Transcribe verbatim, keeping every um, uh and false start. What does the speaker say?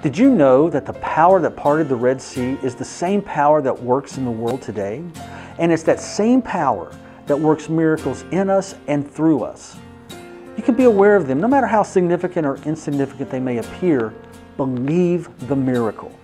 Did you know that the power that parted the Red Sea is the same power that works in the world today? And it's that same power that works miracles in us and through us. You can be aware of them, no matter how significant or insignificant they may appear. Believe the miracle.